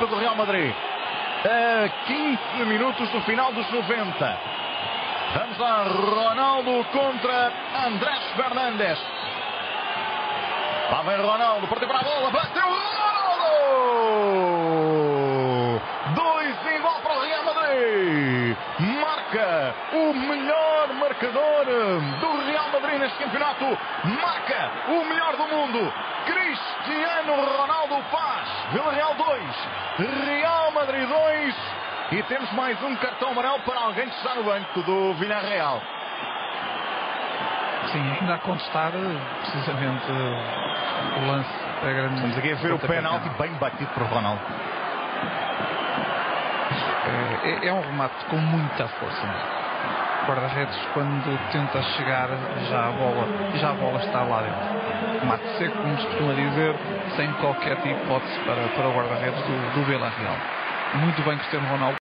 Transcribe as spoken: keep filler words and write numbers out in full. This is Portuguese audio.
equipa do Real Madrid. A quinze minutos do final dos noventa. Vamos lá, Ronaldo contra Andrés Fernandes. Lá vem Ronaldo, partiu para a bola, bateu Ronaldo! dois igual para o Real Madrid. Marca o melhor marcador do Real Madrid neste campeonato. Marca o melhor do mundo. Cristiano Ronaldo faz. Villarreal dois, Real Madrid dois. E temos mais um cartão amarelo para alguém que está no banco do Villarreal. Sim, ainda a contestar precisamente o lance da grande. Estamos aqui a ver o penalti bem batido por Ronaldo. É, é um remate com muita força. O guarda-redes, quando tenta chegar, já a bola, já a bola está lá dentro. Remate seco, como se costuma dizer, sem qualquer tipo de hipótese para, para o guarda-redes do, do Villarreal. Muito bem Cristiano Ronaldo.